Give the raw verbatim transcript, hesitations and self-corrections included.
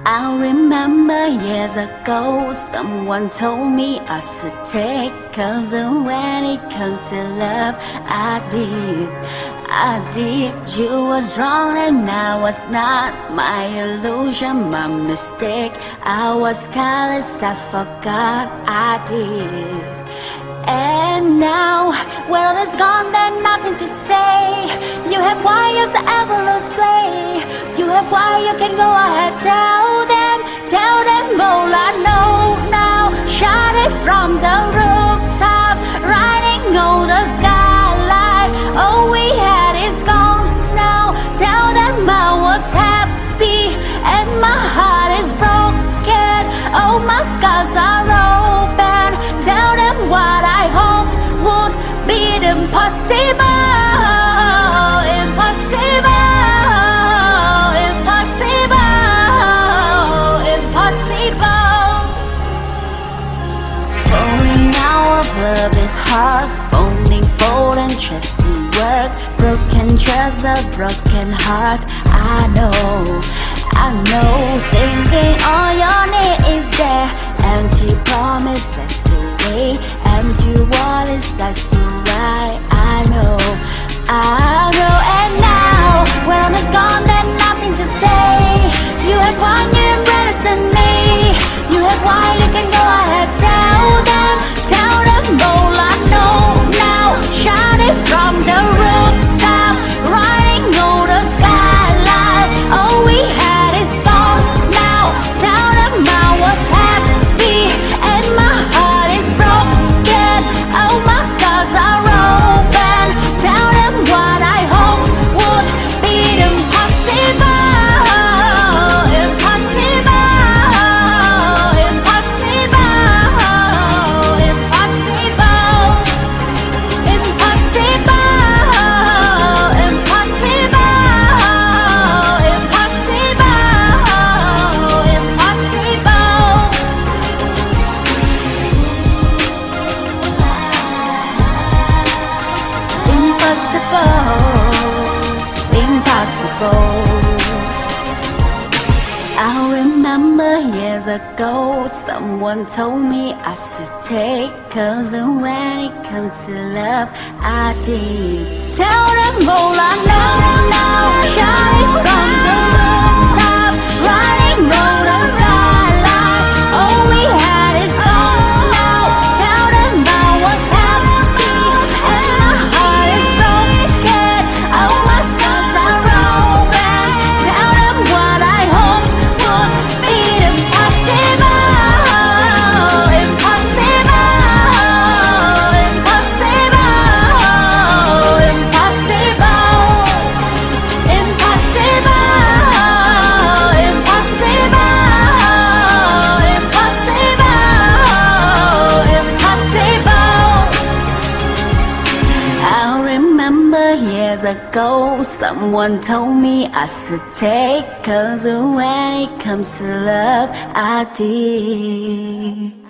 I remember years ago, someone told me I should take, cause when it comes to love, I did, I did. You was wrong and I was not, my illusion, my mistake. I was careless, I forgot I did. And now, when all is gone, there's nothing to say. You have why you ever lose play. You have why you can go ahead, tell them, tell them all I know now. Shout it from the rooftop, riding on the skyline. All we had is gone now. Tell them I was happy and my heart is broken. All my scars are open. Tell them what I hoped would be impossible. Impossible. Impossible. Impossible. Falling out of love is hard. Falling forward and trusting work. Broken trust, a broken heart. I know, I know. Thinking all your need is there. Empty promise, that's the way. Empty wallet, that's the right. I know, I know. And now, when I'm is gone, there's nothing to say. You have one, you embrace me. You have why you can go ahead, tell them, tell them all I know now. Shout it from the rooftop, riding on the skyline. All we had is gone now. Tell them I was happy and my heart is broken. All my scars are open. Tell them what I hoped would be impossible. I remember years ago, someone told me I should take, cause when it comes to love, I did. Tell them all I know now, shining from the rooftop, riding on the skyline. All we had is gone now. Tell them I was happy and my heart is broken. All my scars are open. Tell them what I hoped would be impossible. Impossible. Impossible. Impossible. Impossible. I remember years ago, someone told me I should take, cause when it comes to love, I did.